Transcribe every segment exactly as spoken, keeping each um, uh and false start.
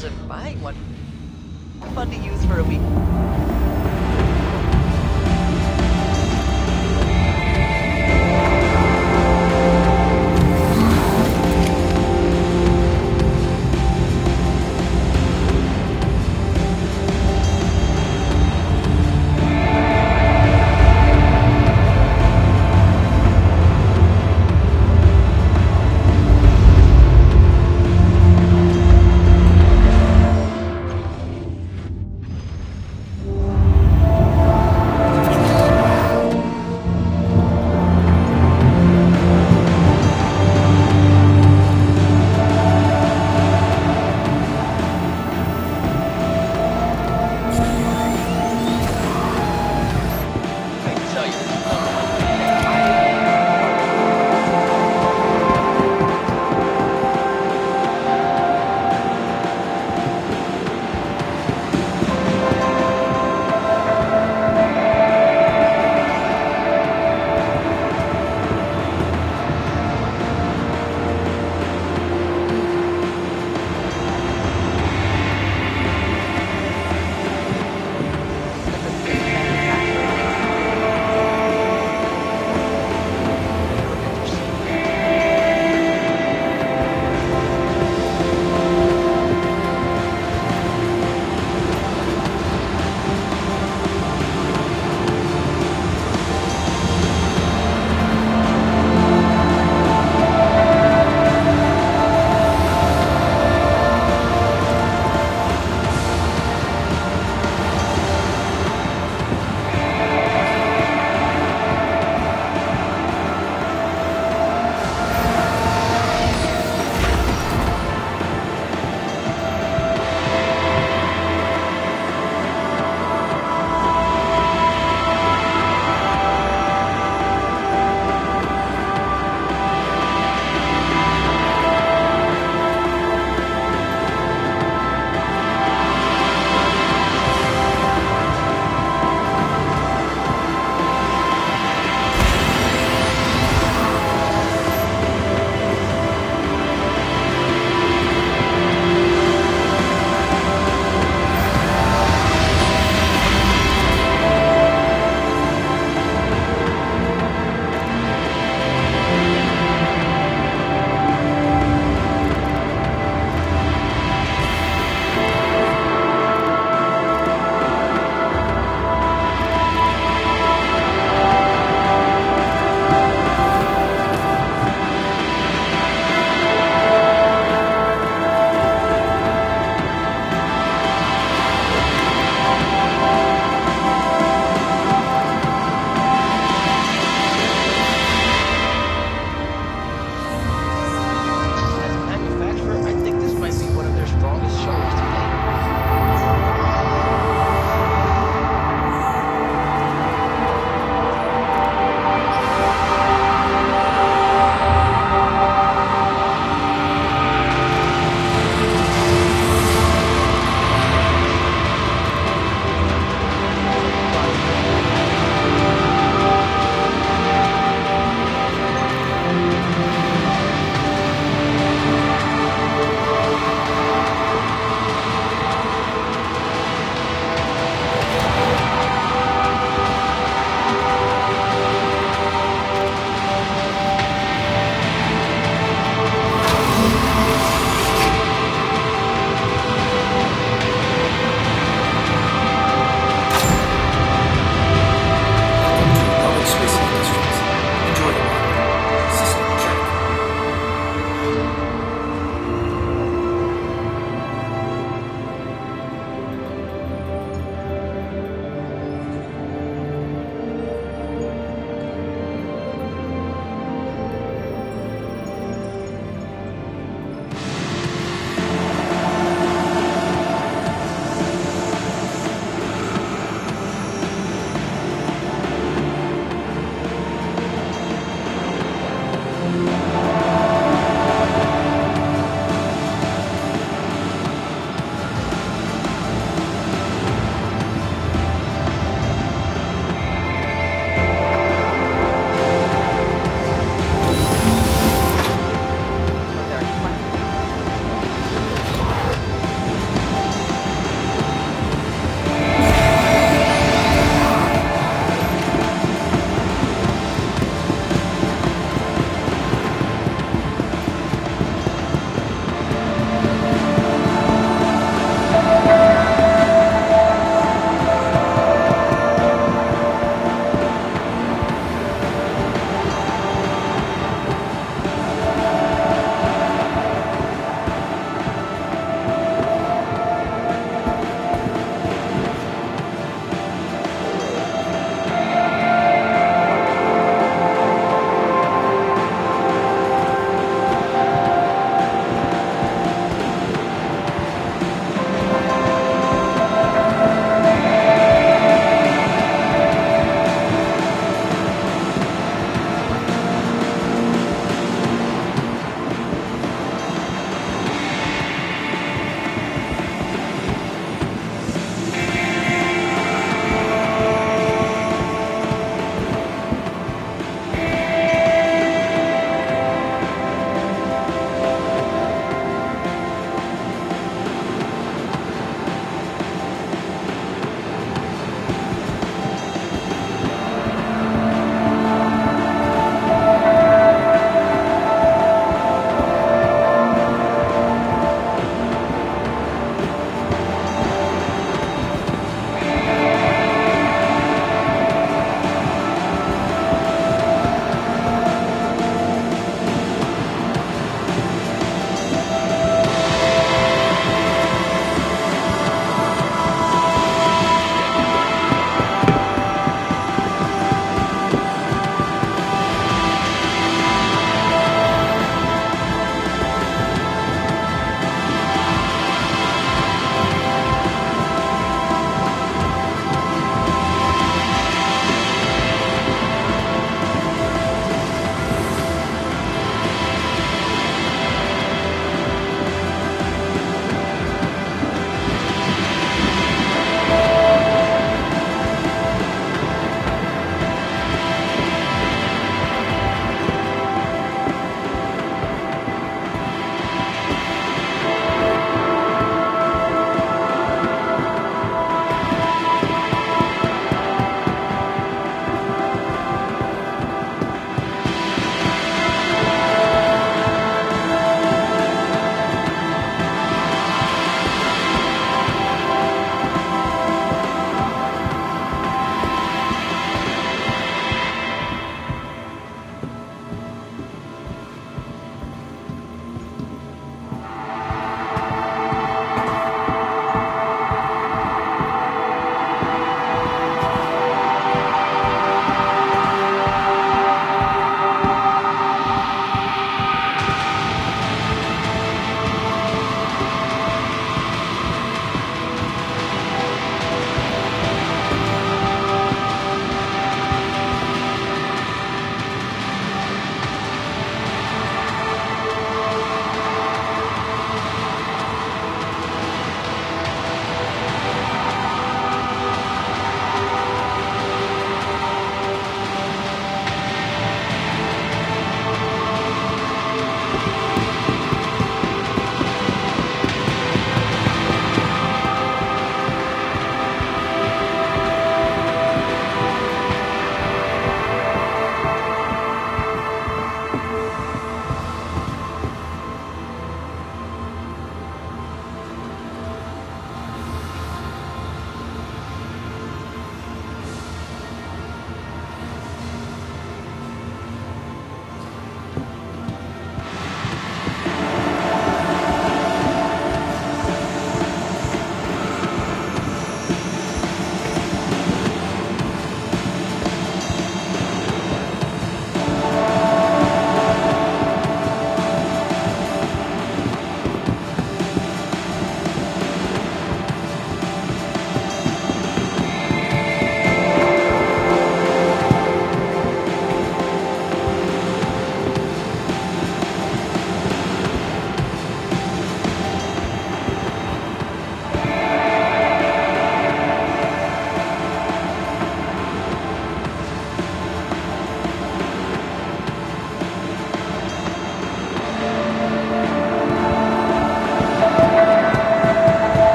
deposit for buying one. Fun to use for a week.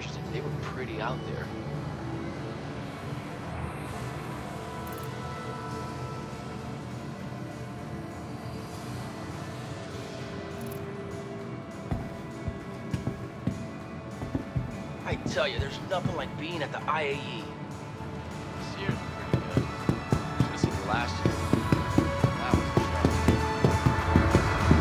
charged, they were pretty out there. I tell you, there's nothing like being at the I A E. This year's pretty good. Should have seen it last year. That was a show.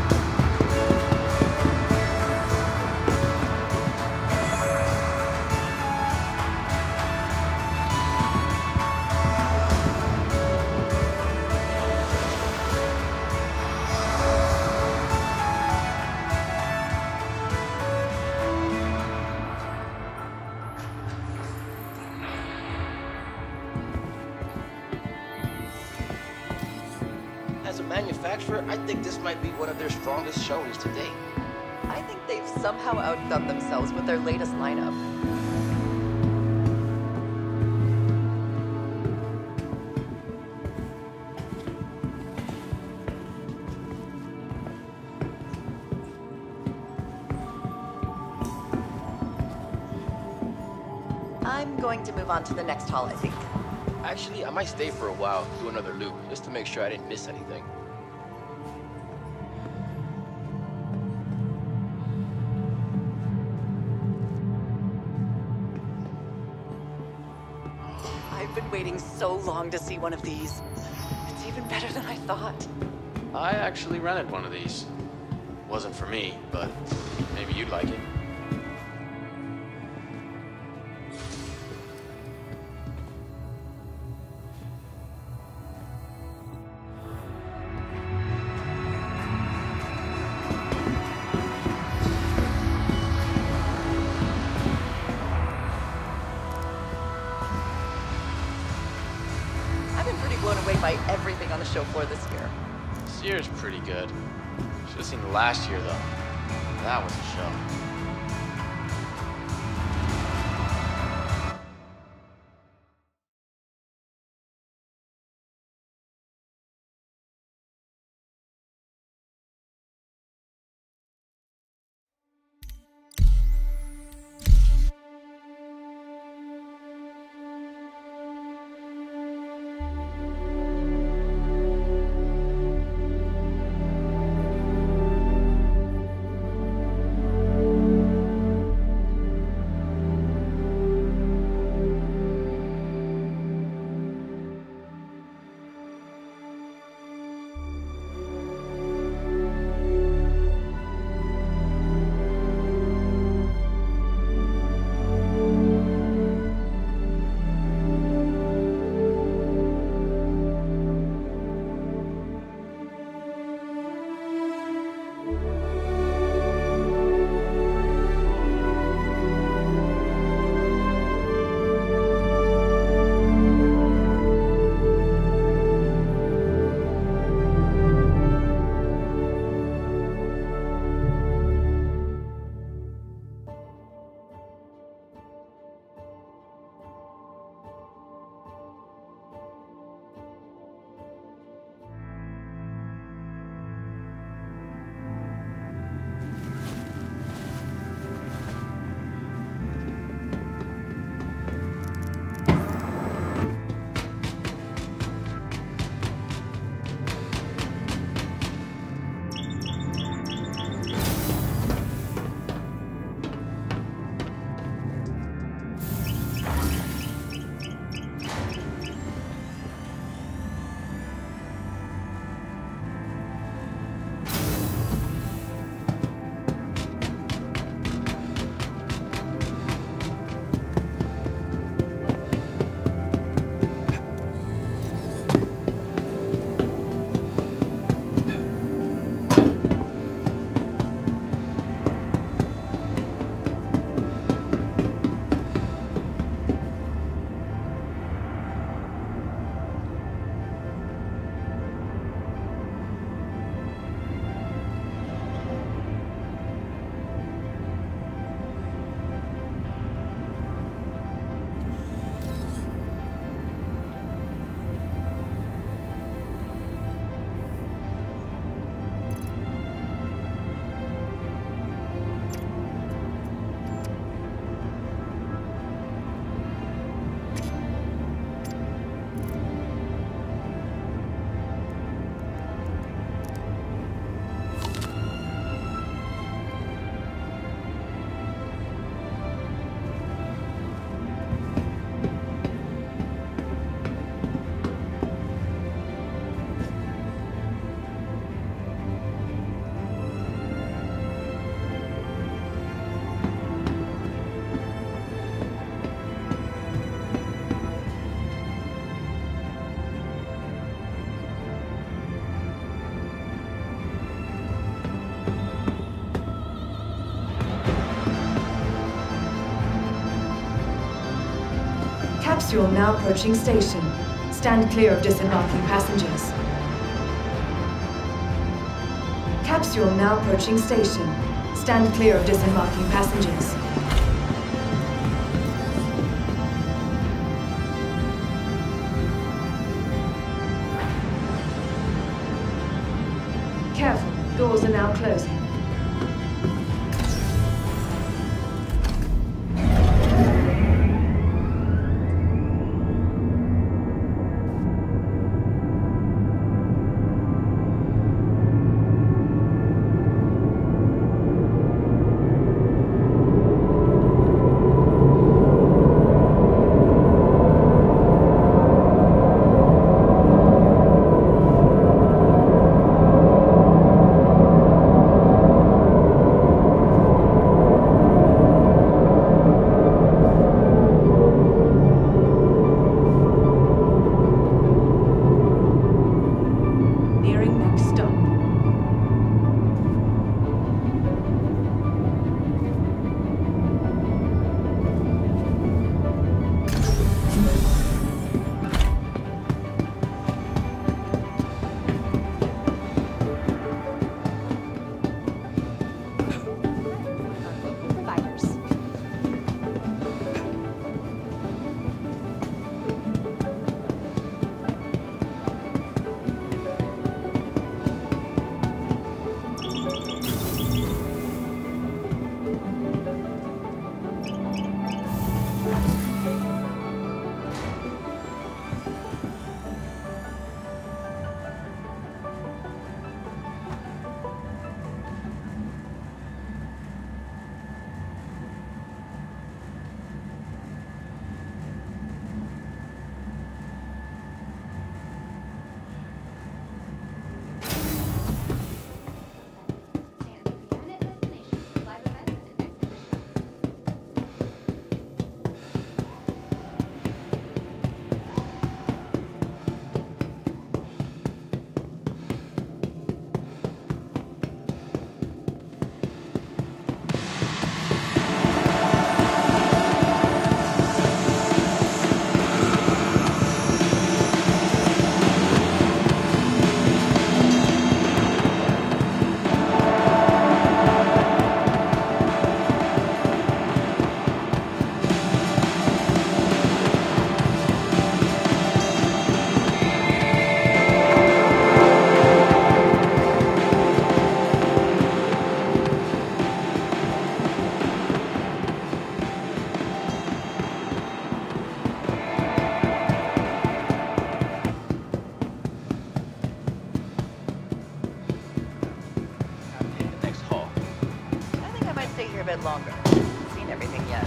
As a manufacturer, I think this might be one of their strongest showings to date. I think they've somehow outdone themselves with their latest lineup. I'm going to move on to the next hall, I think. Actually, I might stay for a while, do another loop, just to make sure I didn't miss anything. I've been waiting so long to see one of these. It's even better than I thought. I actually rented one of these. Wasn't for me, but maybe you'd like it. I've been pretty blown away by everything on the show floor this year. This year's pretty good. Should have seen it last year, though. That was a show. Capsule now approaching station. Stand clear of disembarking passengers. Capsule now approaching station. Stand clear of disembarking passengers. Careful, doors are now closing. bit longer. Seen everything yet.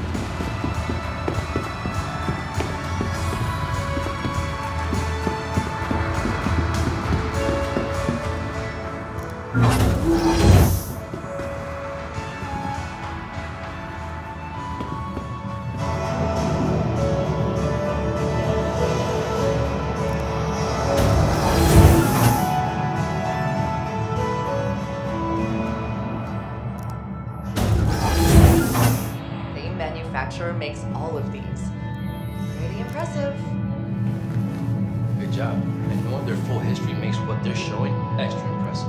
Manufacturer makes all of these. Pretty impressive. Good job. And knowing their full history makes what they're showing extra impressive.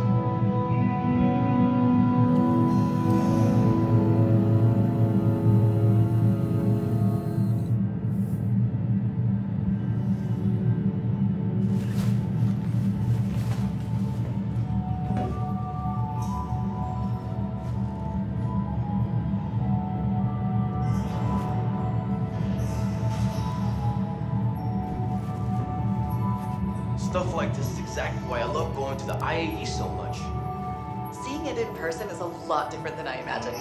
Stuff like this is exactly why I love going to the I A E so much. Seeing it in person is a lot different than I imagined.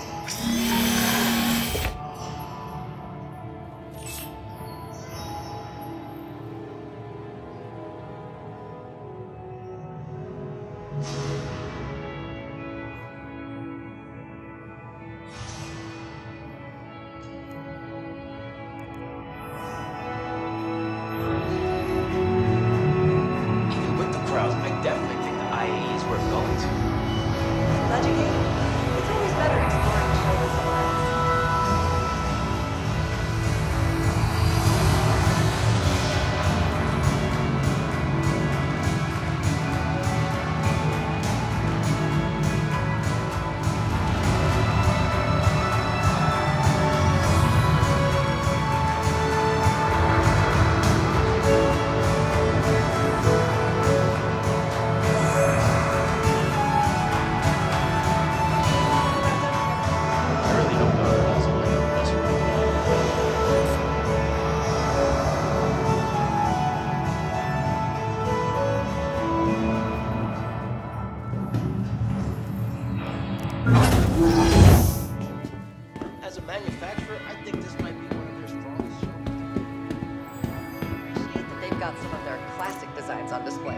classic designs on display.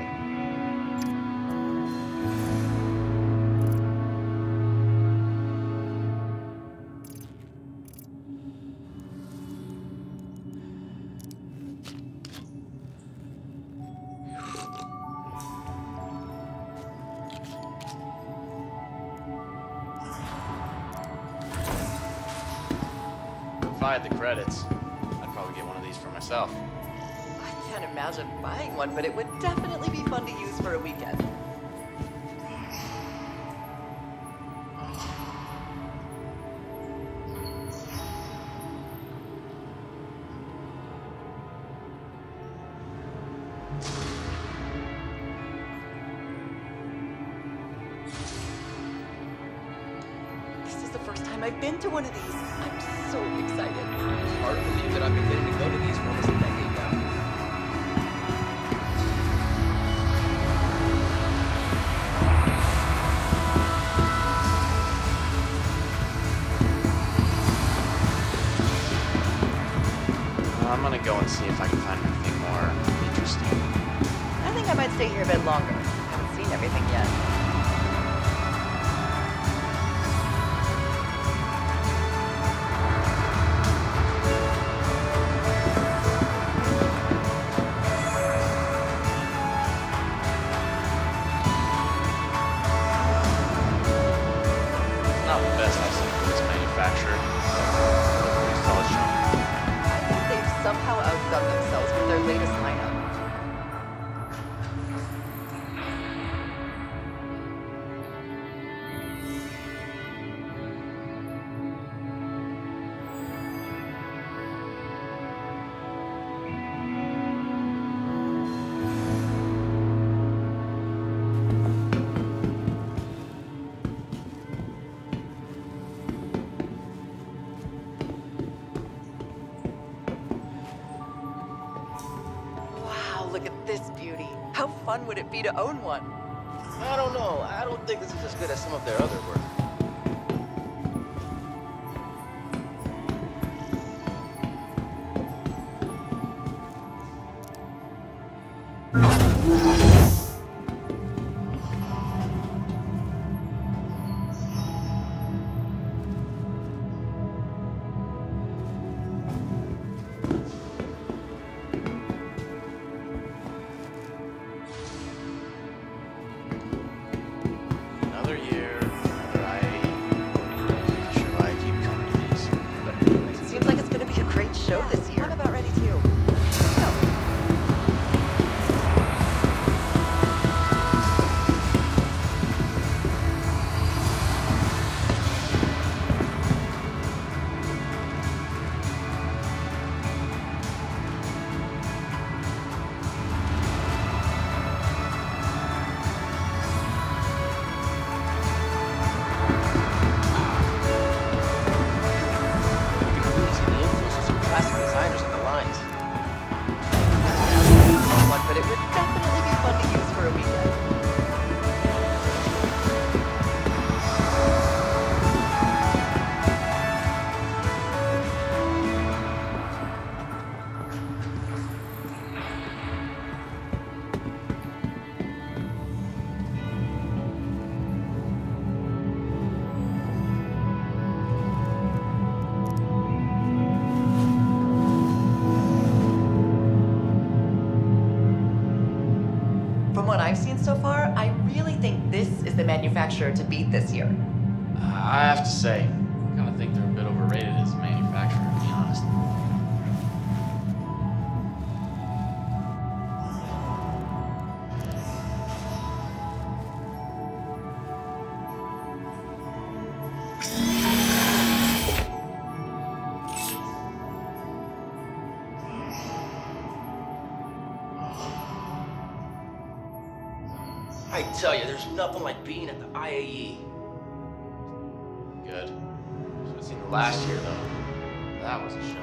If I had the credits, I'd probably get one of these for myself. I can't imagine buying one, but it would definitely be fun to use for a weekend. This is the first time I've been to one of these. I'm so excited. It's hard to believe that I've been getting to go to these for almost a decade now. Well, I'm gonna go and see if I can find anything more interesting. I think I might stay here a bit longer. Haven't seen everything yet. Not the best I've seen for this manufacturer. Pretty solid showing. I think they've somehow outdone themselves with their latest lineup. Wow, look at this beauty. How fun would it be to own one? I don't know. I don't think this is as good as some of their other work. Another year, another I A E. Sure why I keep coming to these. It seems like it's going to be a great show this year. I'm about ready too. So, You can see the influence of some classic designers in the lines. one, but it would definitely be fun to use for a weekend. From what I've seen so far, I really think this is the manufacturer to beat this year. I have to say, I kind of think they're a bit overrated as a manufacturer, to be honest. I tell you, there's nothing like being at the I A E. Good. Should have seen the last year, though. That was a show.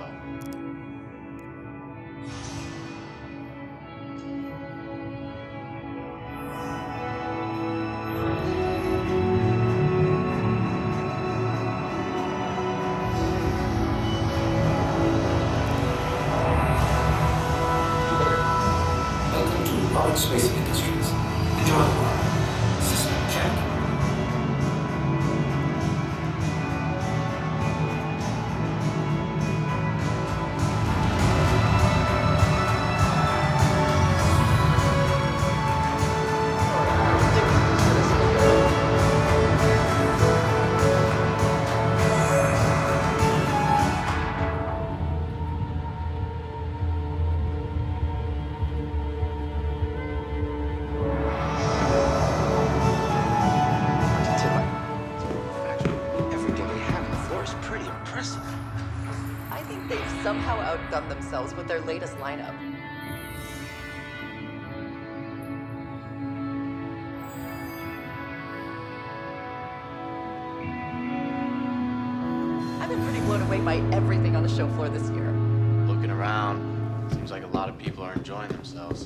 Welcome to Large spacing industries. Enjoy the work. System check. Somehow outdone themselves with their latest lineup. I've been pretty blown away by everything on the show floor this year. Looking around, seems like a lot of people are enjoying themselves.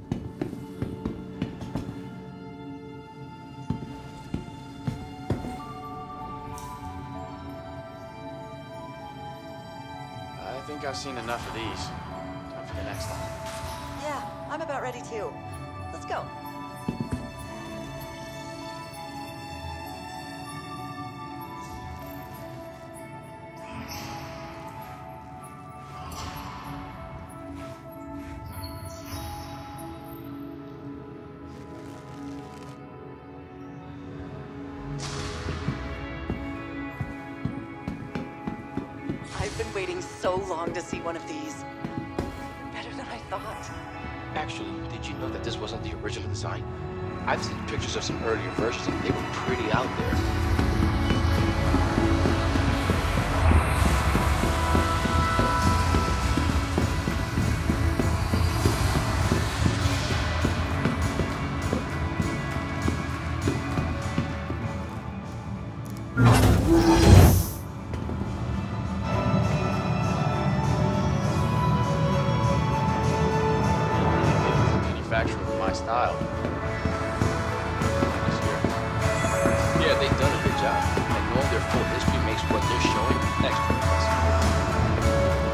I think I've seen enough of these. Time for the next one. Yeah, I'm about ready too. Let's go. I've been waiting so long to see one of these. Better than I thought. Actually, did you know that this wasn't the original design? I've seen pictures of some earlier versions and they were pretty out there. Manufacturer of my style. This year. Yeah, they've done a good job. And knowing their full history makes what they're showing extra impressive.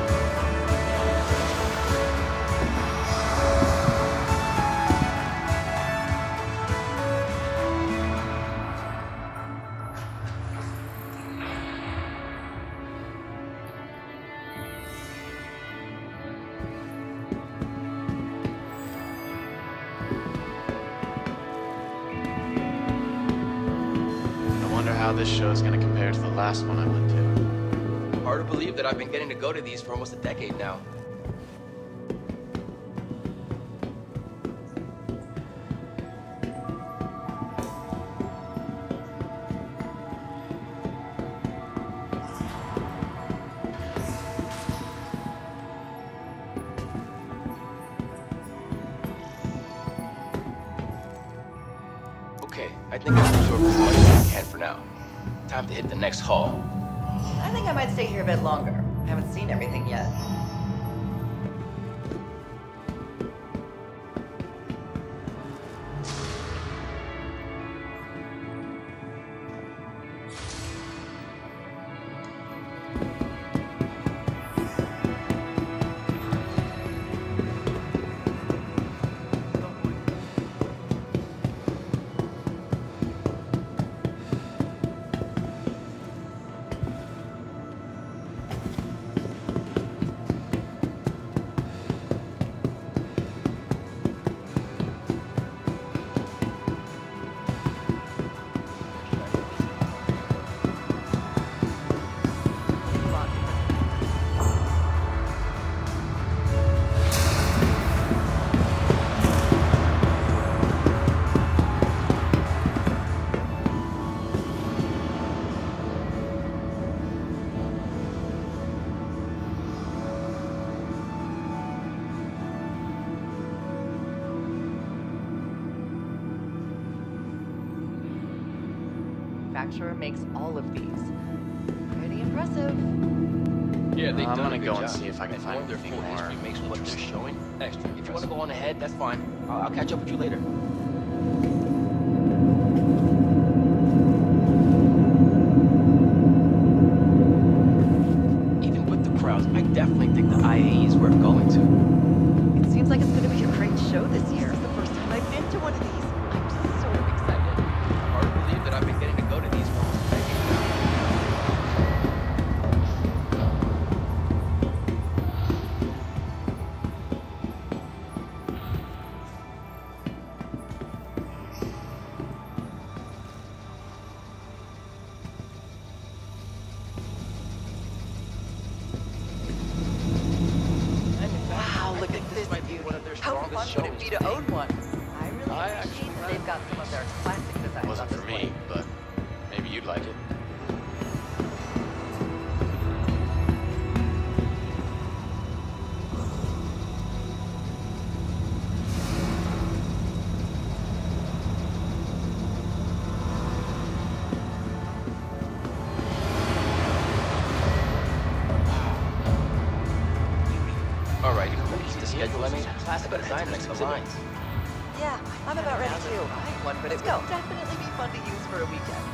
How this show is going to compare to the last one I went to. Hard to believe that I've been getting to go to these for almost a decade now. Okay, I think I've absorbed as much as I can for now. Time to hit the next hall. I think I might stay here a bit longer. I haven't seen everything yet. Manufacturer makes all of these. Pretty impressive. Yeah, they've I'm done gonna a good go job. and see if I can And find knowing their anything full more history makes what they're interesting. showing extra. If you want to go on ahead, that's fine. I'll, I'll catch up with you later. Even with the crowds, I definitely think the I A E is worth going to. It seems like it's going to be a great show this year. It's the to one of these. I'm sort of excited. Hard to believe that I've been getting to go to these for almost a decade now. Wow, look at this might be beauty. one of their How fun strongest would it shows be to to date. own one? I really I appreciate actually that read they've got some of their classic It designs on wasn't for display. me, but maybe you'd like it. All right, if we keep the schedule, I mean, classic design next to lines. Yeah, I'm about ready to too. buy one, but it Let's go. would definitely be fun to use for a weekend.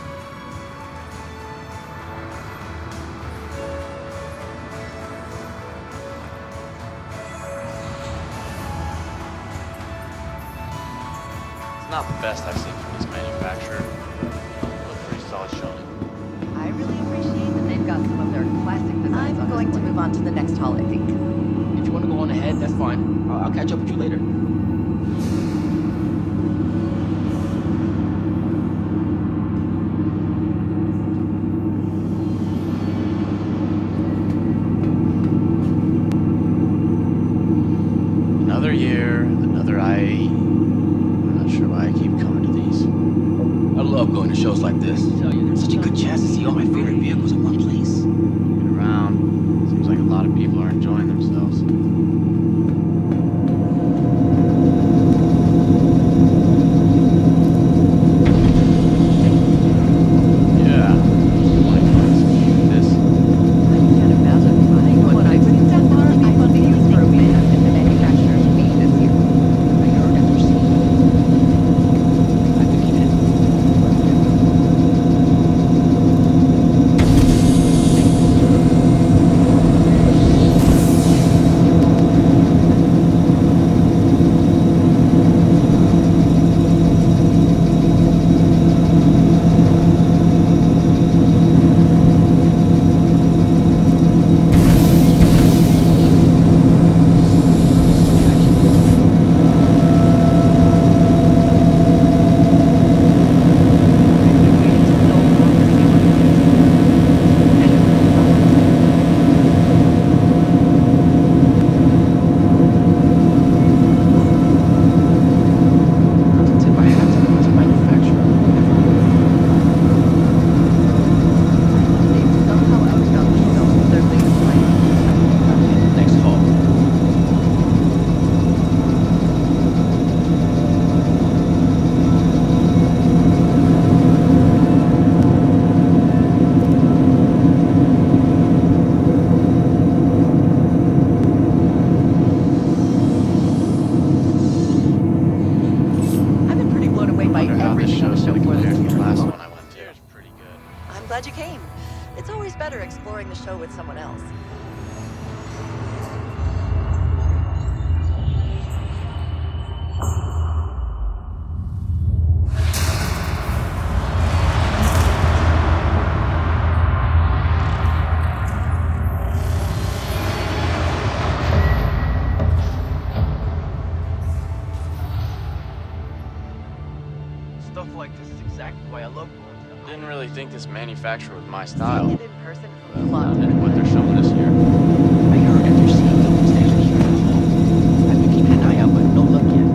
It's not the best I've seen from this manufacturer, but it looks pretty solid showing. I really appreciate that they've got some of their classic designs on I'm going to display. move on to the next hall, I think. If you want to go on ahead, that's fine. I'll, I'll catch up with you later. Another year, another I A E. I'm not sure why I keep coming to these. I love going to shows like this. I tell you, there's such a good chance to see all my favorite vehicles in one place. Get around. Seems like a lot of people are enjoying themselves. Yeah. Like this. I can't imagine buying one. I would definitely be fun to use for a weekend if the manufacturer's meet this year. I heard that they're seeing. I think he did. To tip my hat to them as a manufacturer. They've somehow outdone themselves with their latest line. Next hall. I've been pretty blown away by Wonder how this everything on the show's show gonna floor compare this to the year. last one I went to. It's pretty good. I'm glad you came. It's always better exploring the show with someone else. Stuff like this is exactly why I love going to them. Didn't really think this manufacturer was my Seeing style. it in person is a But lot not different. what they're showing us here. I heard that they're seeing Constellation here as well. I've been keeping an eye out, but no luck yet.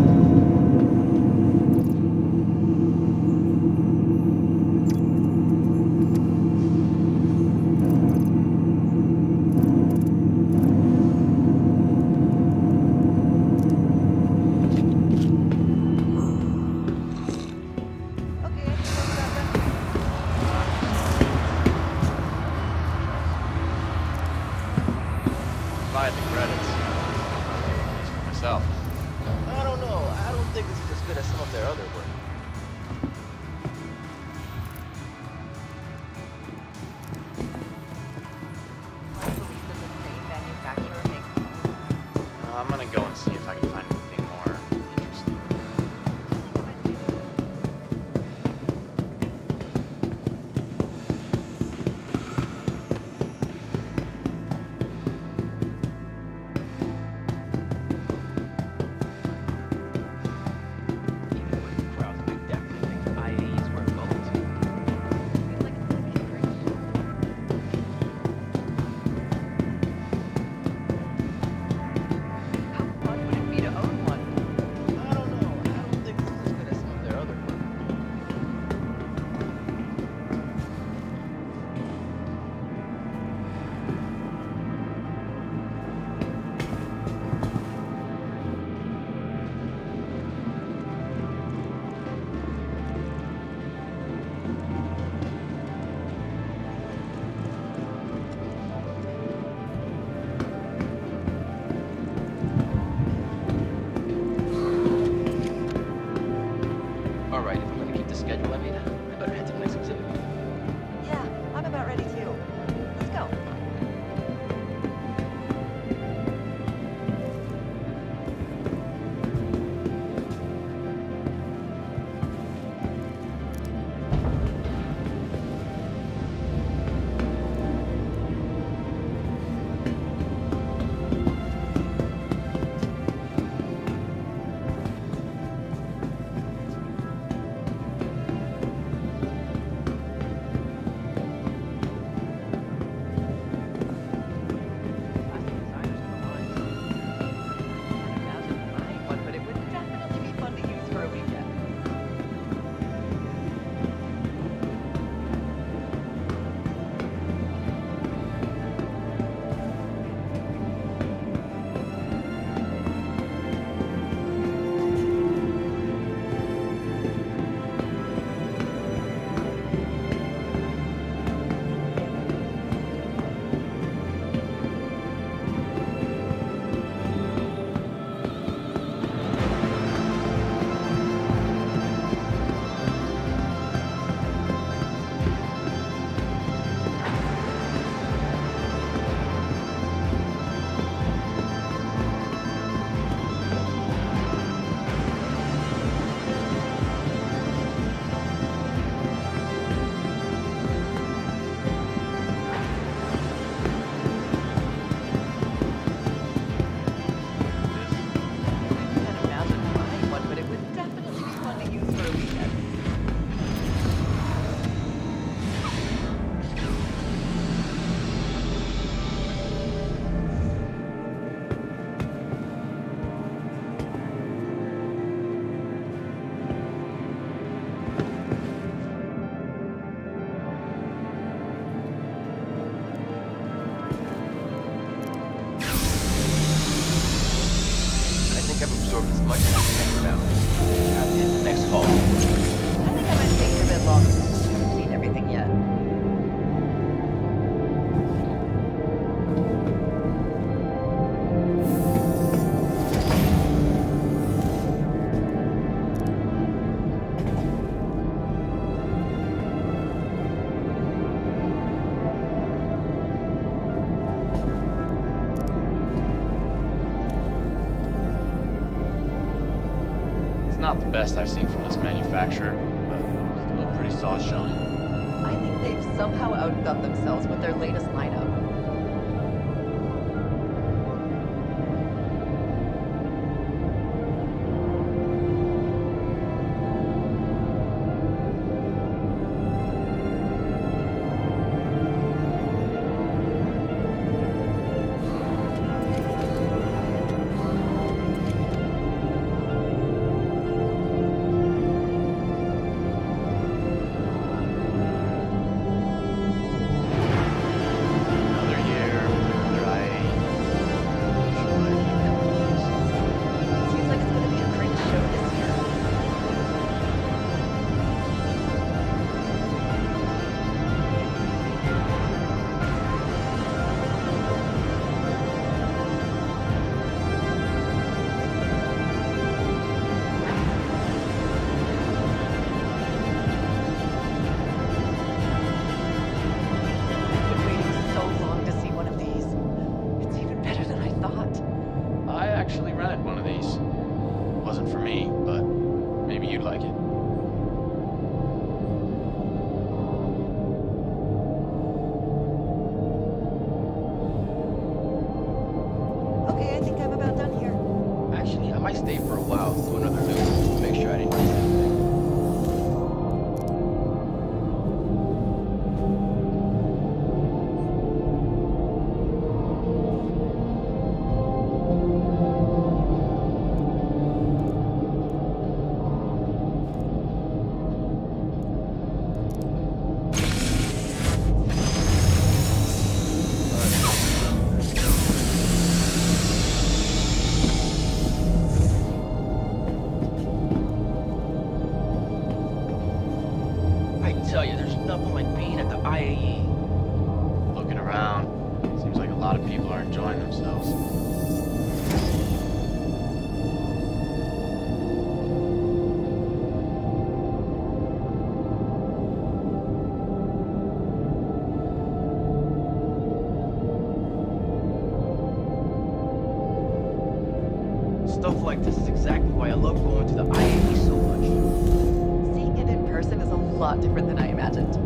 Okay, I can go grab them. schedule, I mean, I better head to the next exhibit. Yeah, I'm about ready too. Let's go. But it would definitely be fun to use for a weekend. Can't imagine buying one, but it would definitely be fun to use for a weekend. I think I've absorbed as much as I can about it. Now, hit the next call. I think I might stay here a bit longer. I haven't seen everything yet. It's not the best I've seen from this manufacturer, but still a pretty solid showing. I think they've somehow outdone themselves with their latest lineup. Another year, another I A E. Sure, I keep coming to these. Seems like it's gonna be a great show this year. I've been waiting so long to see one of these. It's even better than I thought. I actually rented one of these. Wasn't for me, but maybe you'd like it. Okay, I think I'm about done here. Actually, I might stay for a while, do another loop, to make sure I didn't miss anything. I tell you, there's nothing like being at the I A E. Looking around, seems like a lot of people are enjoying themselves. Stuff like this is exactly why I love going to the I A E so much. Seeing it in person is a lot different than I imagined.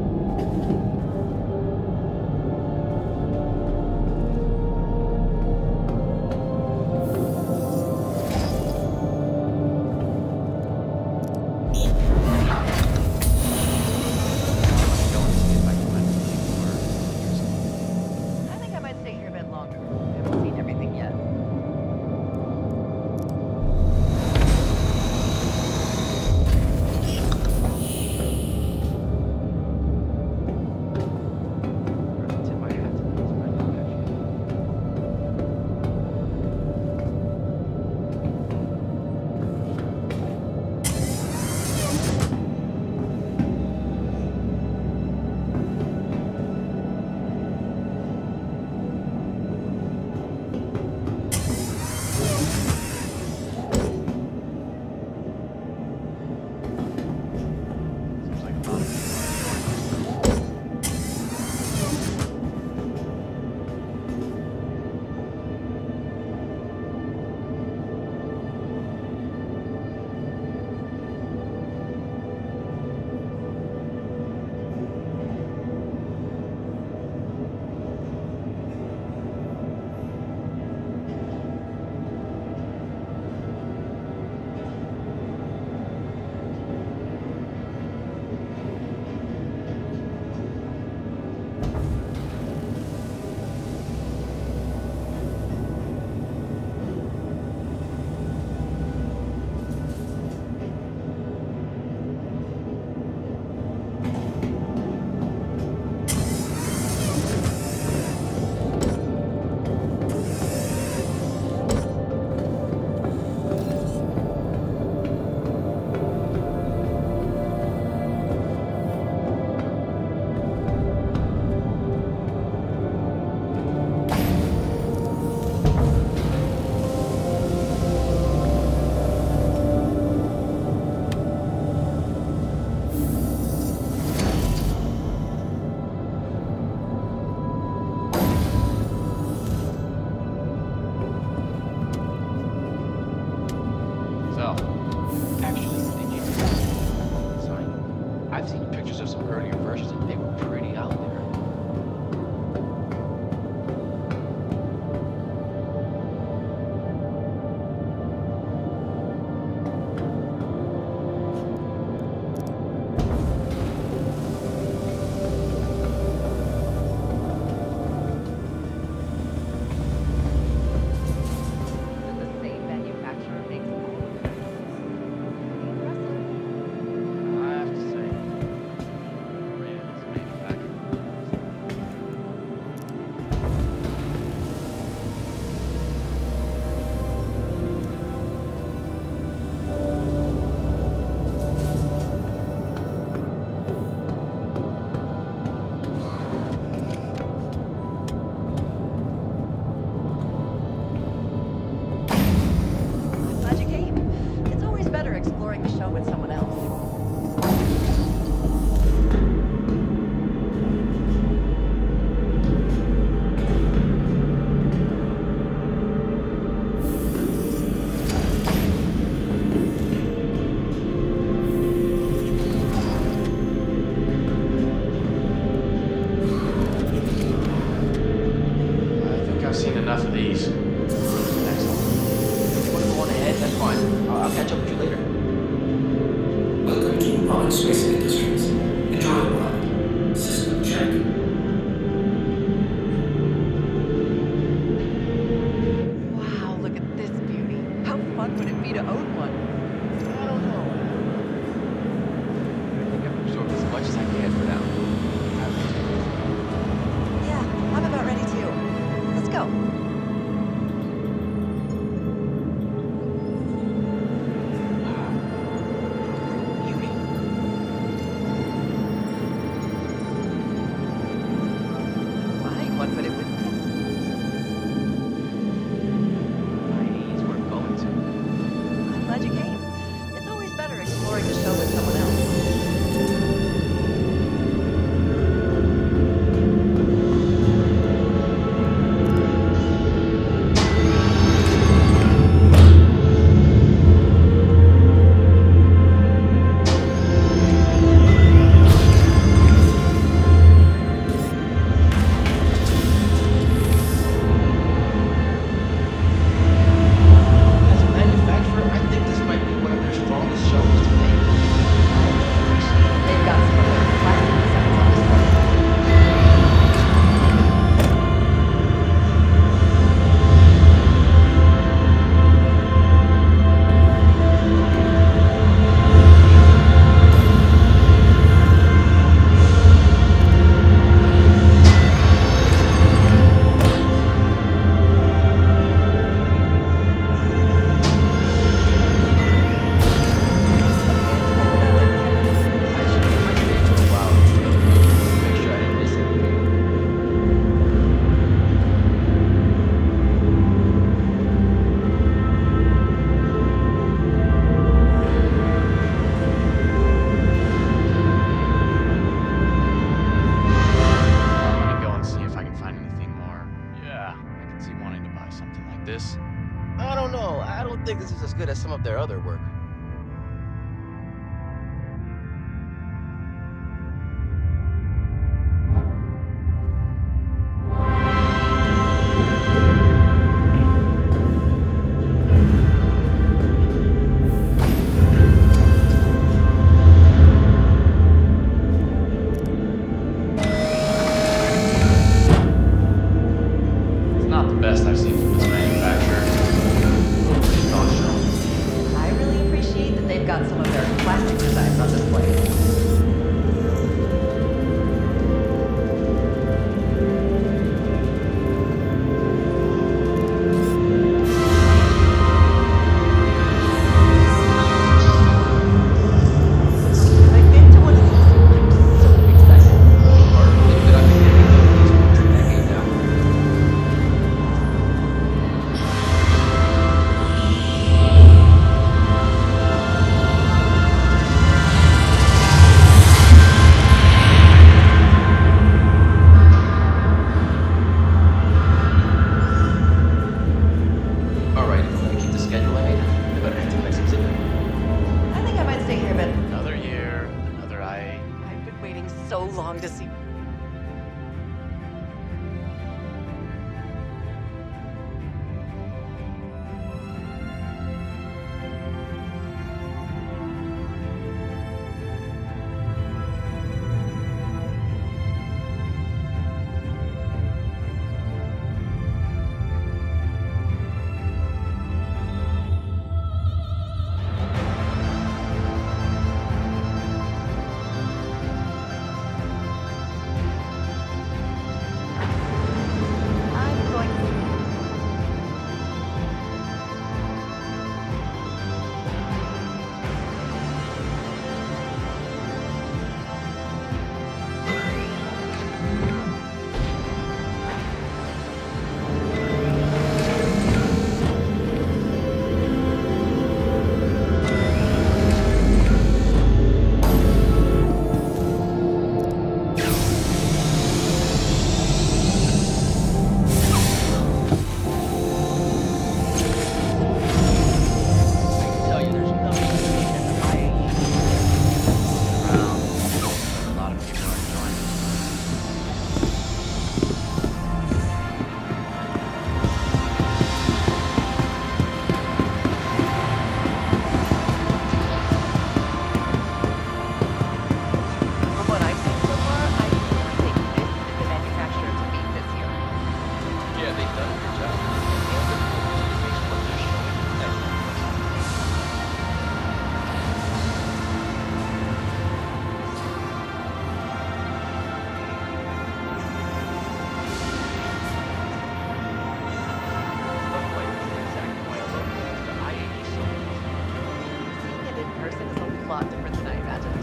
I think I might stay here a bit longer. I haven't seen everything yet. Tip my hat to these manufacturers. Seems like a lot of So, actually, did you design? I've seen pictures of some earlier versions and they were pretty out there. And the same manufacturer makes all of them. Pretty impressive. I have to say, Korea's manufacturing. I'm glad you came. It's always better exploring the show with someone else. I think I've seen enough of these. Next one. If you want to go on ahead, that's fine. I'll, I'll catch up with you later. Welcome to Modern Space Industries. Enjoy the ride. System check. Wow, look at this beauty. How fun would it be to own one? I don't know. I think I've absorbed as much as I can for now. Yeah, I'm about ready too. Let's go. Beauty. Fine, what would it would I A E is worth going to. I'm glad you came. It's always better exploring the show with someone else. some of their classic designs on display. I've been to one of these. I'm so excited. Hard to believe that I've been getting one of these for over a decade now. Alright, if we're gonna keep the schedule I made, I better head to the next exhibit. I think I might stay here a bit. Another year, another I A E. I've been waiting so long to see. I'm going to. I can tell you there's nothing like being at the I A E. Around. A lot of people are joining. From what I've seen so far, I really think this is the manufacturer to beat this year. Yeah, they've done a good job. And the quality makes what they're showing excellent. Stuff like this is exactly why I love going to the I A E so much. Seeing it in person is a lot different than I imagined.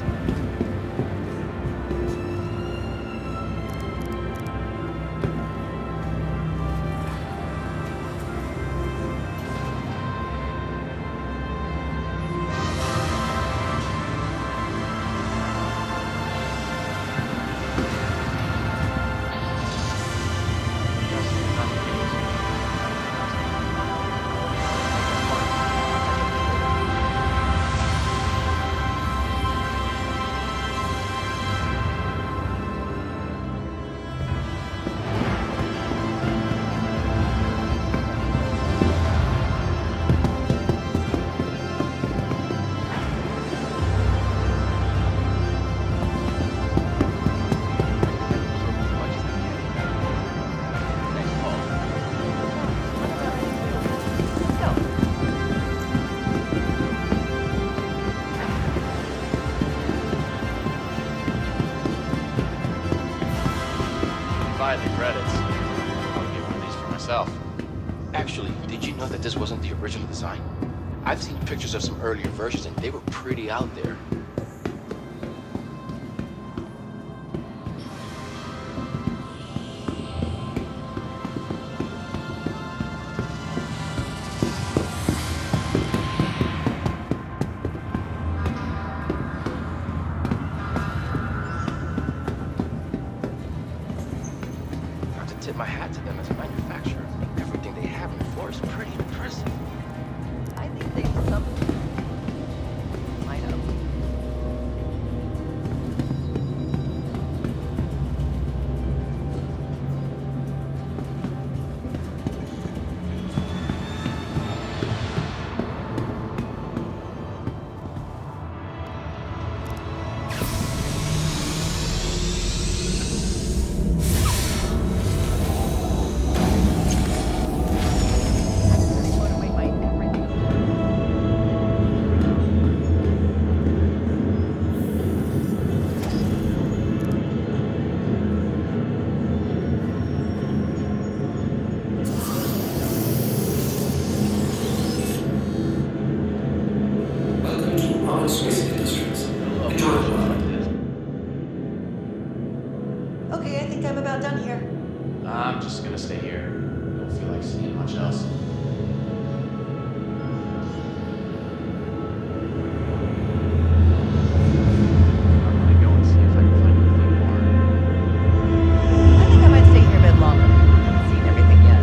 Next call. Let's go. Buy the credits. I'll get one of these for myself. Actually, did you know that this wasn't the original design? I've seen pictures of some earlier versions and they were pretty out there. Not to tip my hat to them as a manufacturer, everything they have on the floor is pretty impressive. I think they some might have. Thomas Space Industries. Enjoy the ride. Okay, I think I'm about done here. I'm just gonna stay here. Don't feel like seeing much else. I'm gonna go and see if I can find anything more. I think I might stay here a bit longer. Haven't seen everything yet.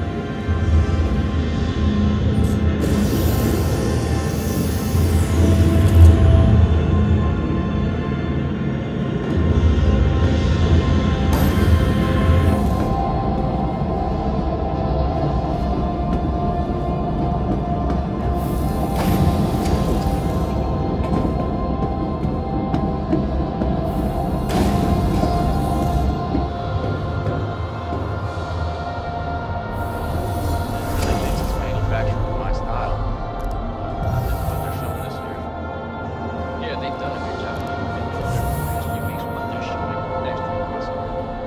Really thinks it's manufactured in my style. That's what they're showing this year. Yeah, they've done a good job. It makes what they're showing extra impressive.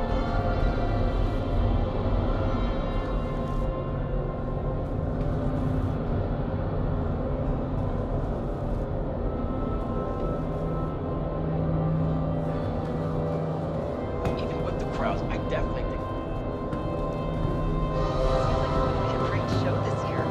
Even with the crowds, I definitely think Seems like it's gonna be a great show this year.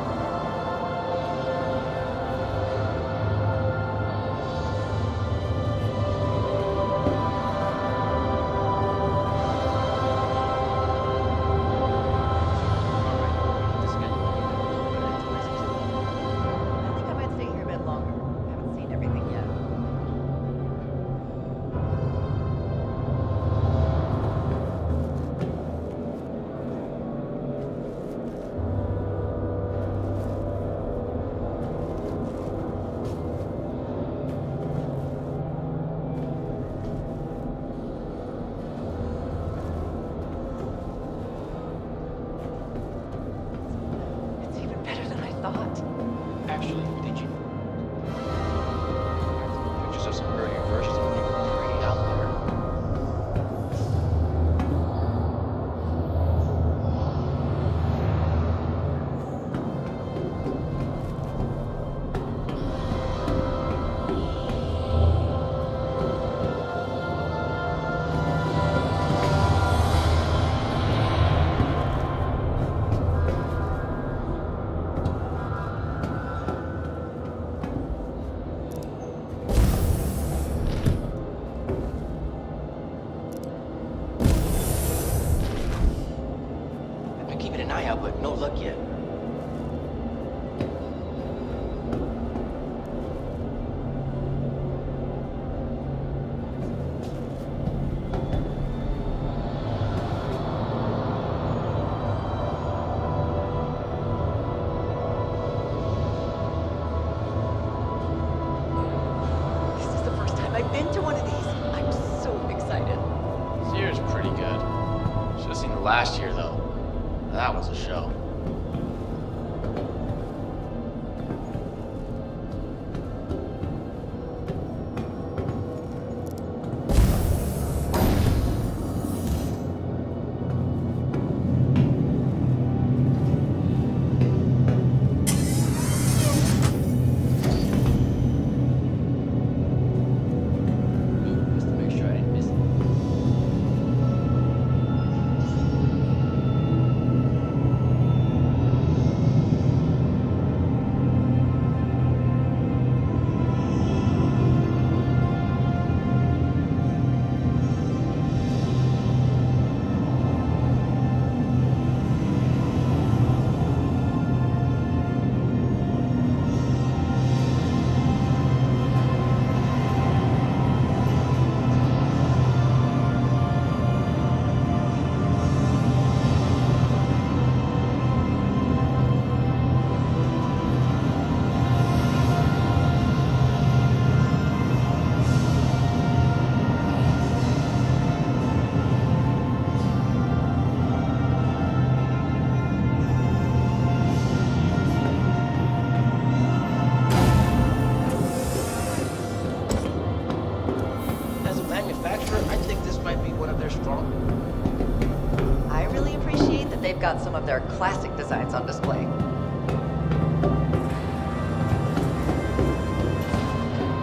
I think I might stay here a bit longer. Haven't seen everything yet. It's even better than I thought. Actually, did you? Pictures of some earlier versions of it were pretty out there. I've been keeping an eye out, but no luck yet. This is the first time I've been to one of these. I'm so excited. This year's pretty good. Should have seen the last year though. That was a show. Just to make sure I didn't miss it. As a manufacturer, I think this might be one of their strong. I really appreciate that they've got some of their classic designs on display.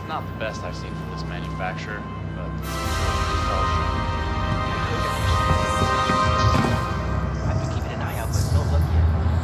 not the best I've seen from this manufacturer, but I've been keeping an eye out, but no luck yet.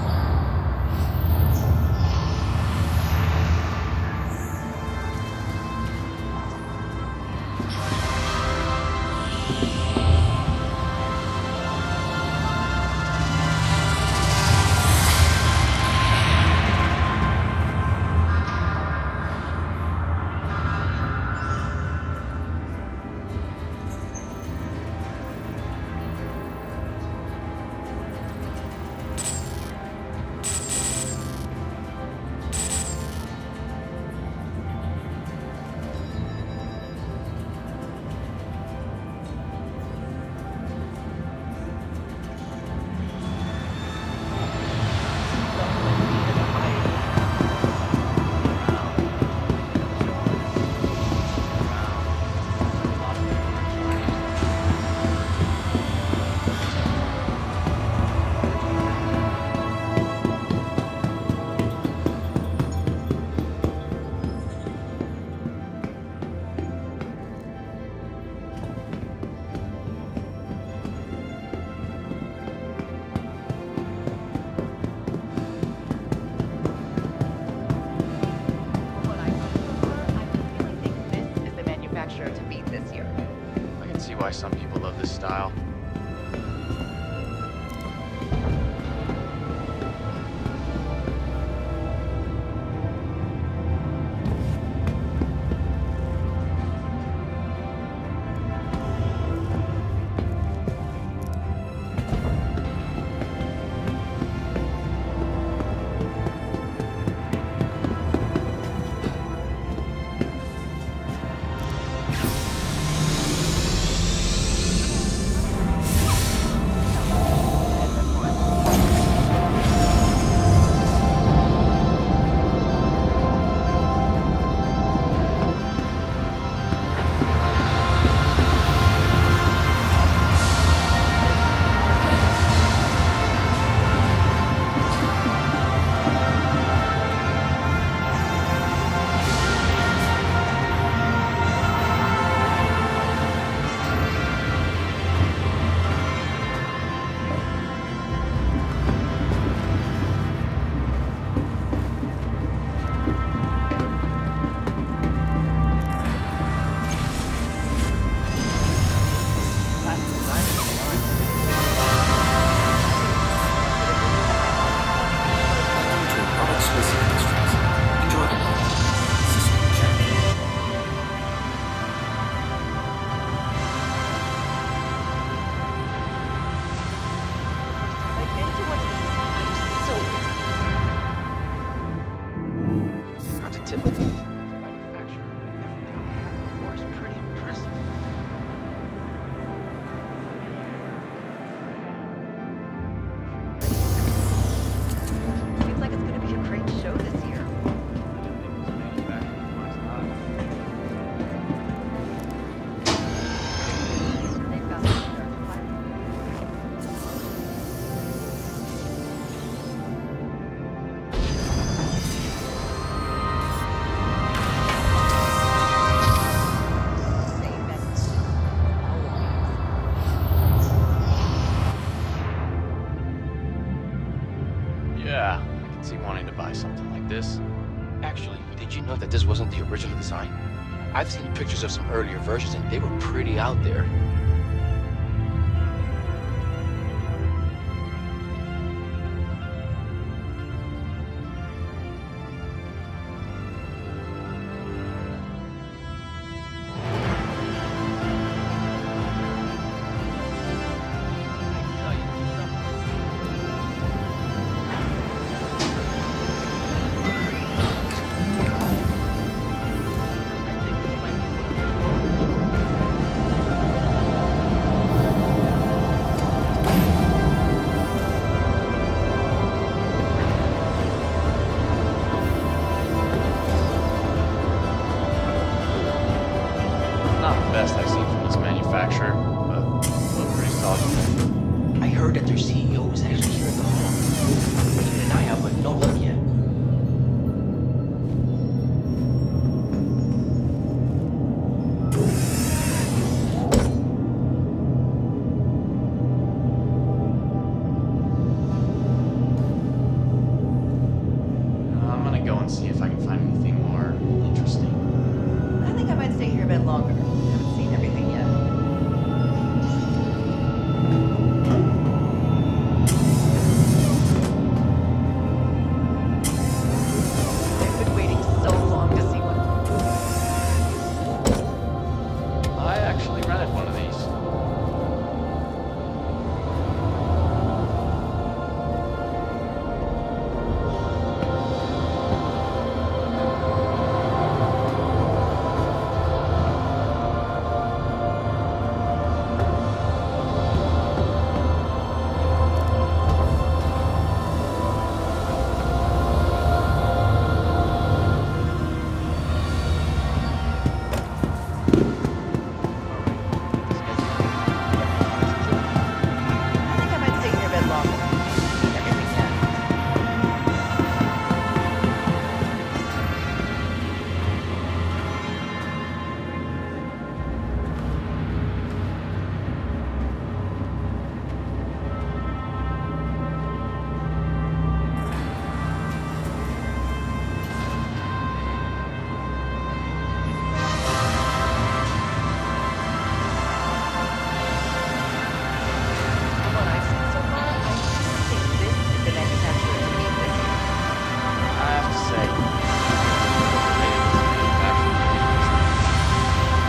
What I prefer, I really think this is the manufacturer to beat this year. I can see why some people love this style. Welcome to Roberts Space Industries. Enjoy the ride. System check. I've been to one of these. I'm so Not the typical manufacturer. Everything we had before is pretty impressive. Seems like it's going to be a great show this year. They've got some dark fire. Same as always. Yeah, I can see wanting to buy something like this. Actually, did you know that this wasn't the original design? I've seen pictures of some earlier versions and they were pretty out there. I tell you, see if I can find anything more interesting. I think I might stay here a bit longer. I haven't seen everything yet. I've been waiting so long to see one. I actually rented one of these. I think I might stay here a bit longer. See everything yet. From what I've seen so far, I think this is the manufacturer's main business. I have to say, maybe it's manufacturing.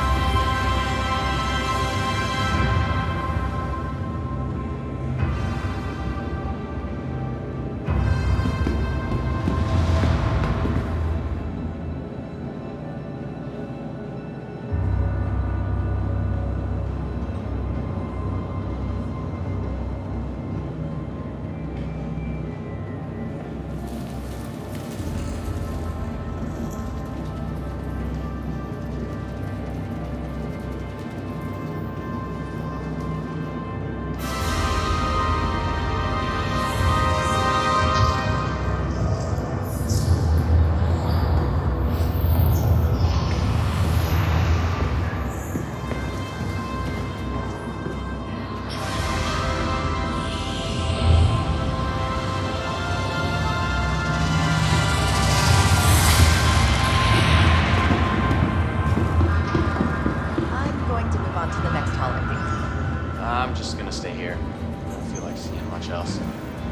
I'm going to move on to the next hall, I think. I'm just gonna stay here. I don't feel like seeing much else.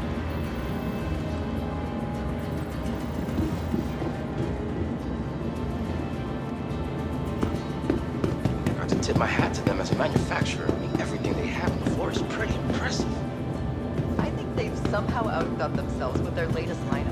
I have to tip my hat to them as a manufacturer. I mean, everything they have on the floor is pretty impressive. I think they've somehow outdone themselves with their latest lineup.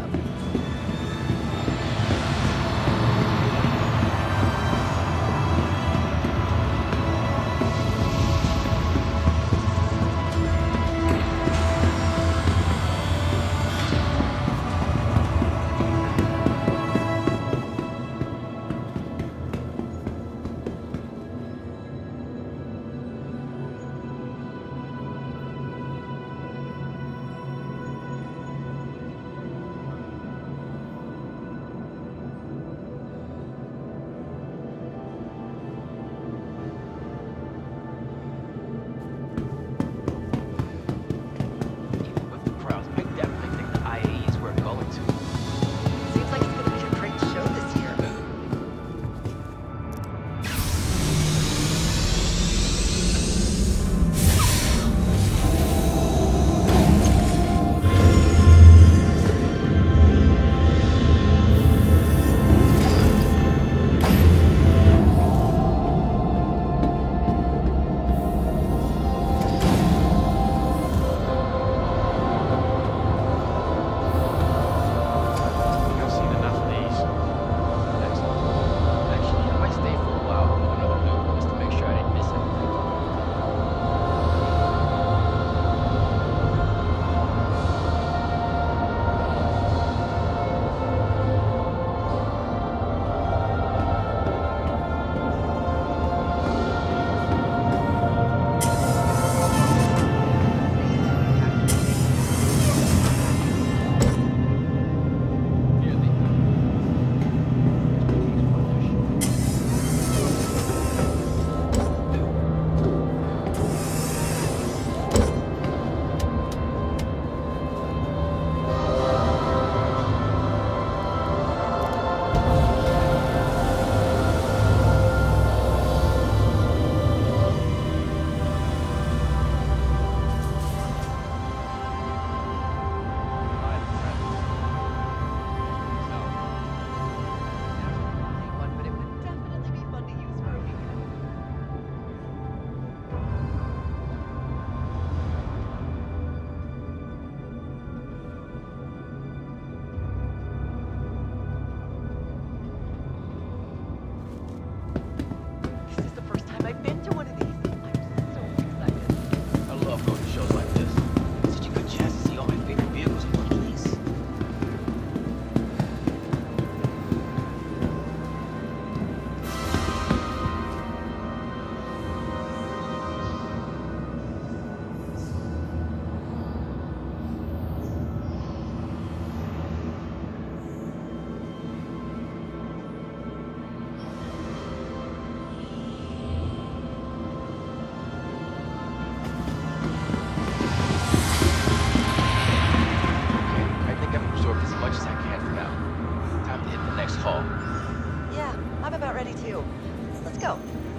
go.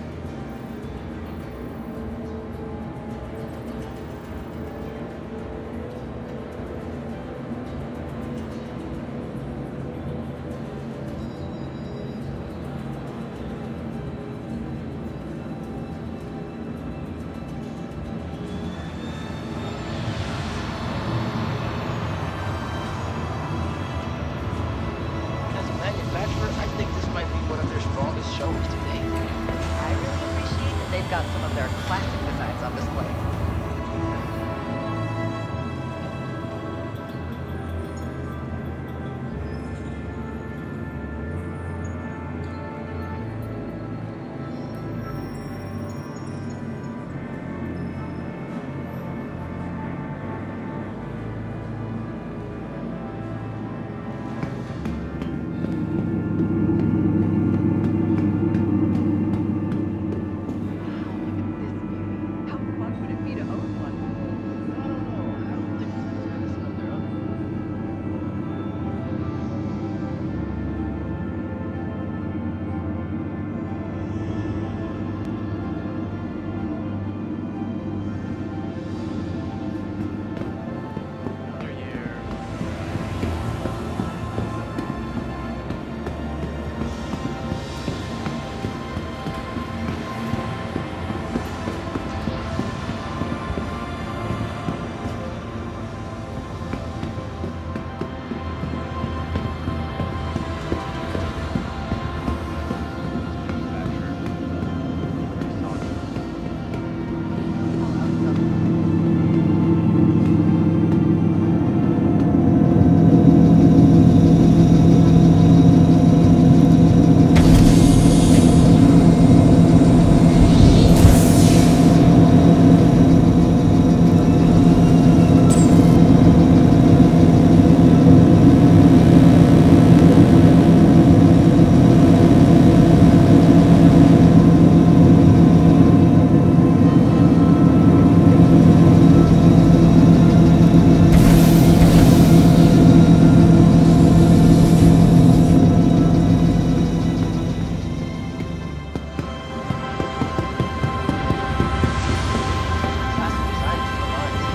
As a manufacturer, I think this might be one of their strongest shows to date. I really appreciate that they've got some of their classic designs on display. How fun would it be to own one? Another year. Classic design to the lines.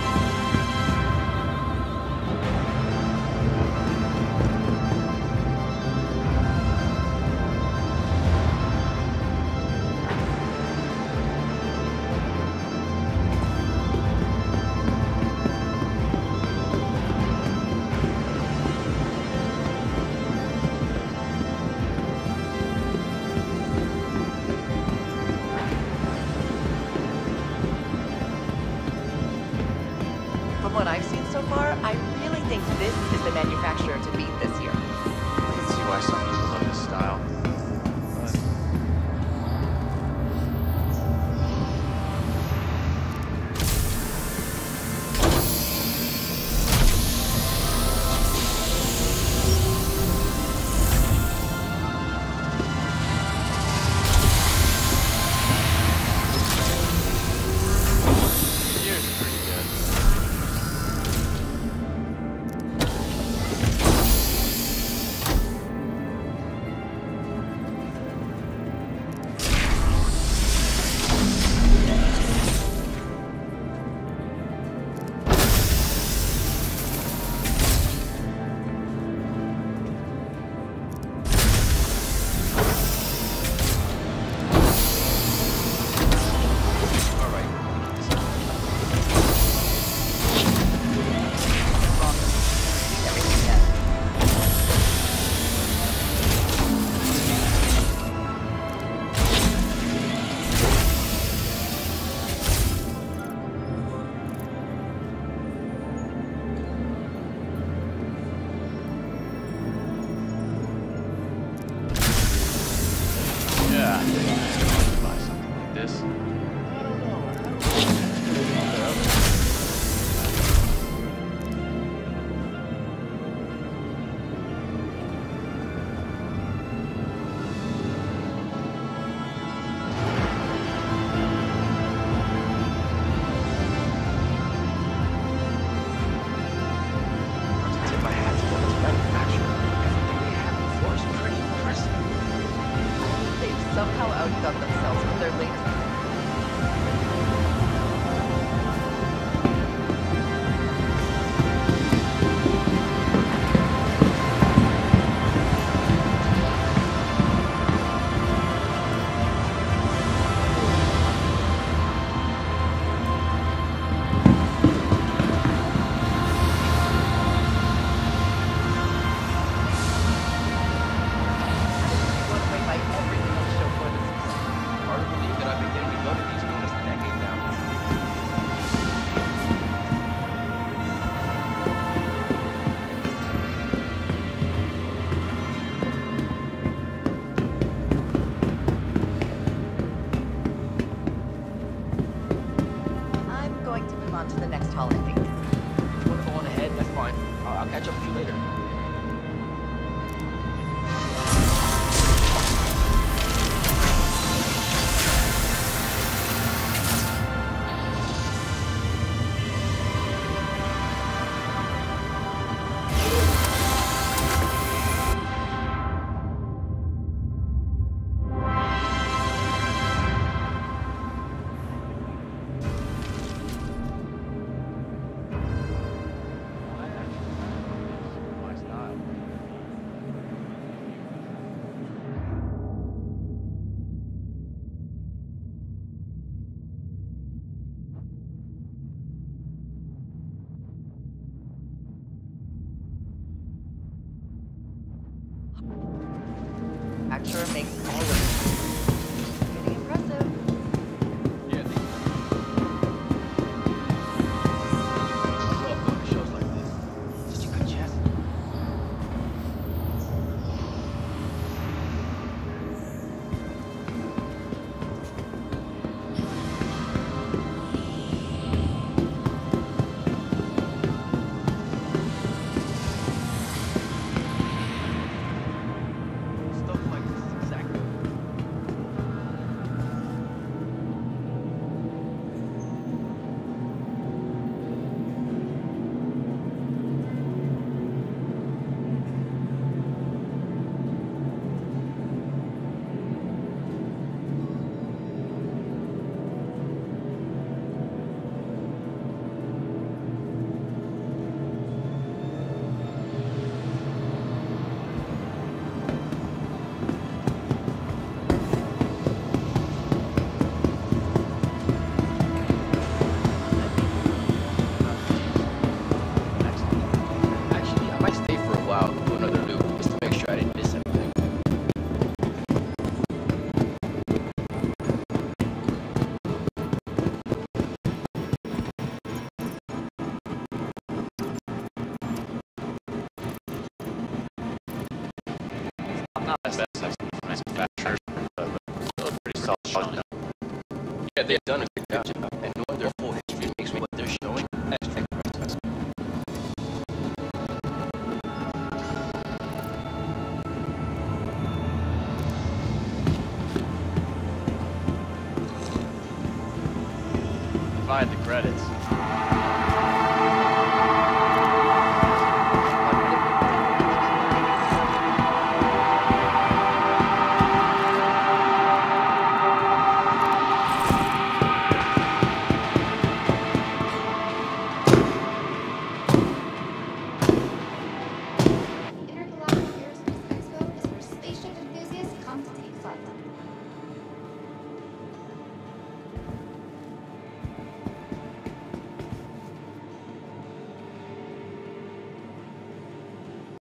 From what I've seen so far, I really think this is the manufacturer to beat this year. I can see why some people love this style. But years are pretty good. All right. Everything yet. Yeah. I should buy something like this. I don't know. I don't know. To tip my hat to this manufacturer. Everything they have before is pretty impressive. They've somehow outdone up with you later. Actor makes all of it. Pretty impressive. Yeah, they I love going to shows like this. Such a good chance. Stuff like this, exactly. Actually, I might stay for a while and do another loop just to make sure I didn't miss anything. Not as bad as manufacturers, but still a pretty solid shot. Yeah, they've done a good job, and knowing their full history makes me what they're showing as impressive. Find the credits.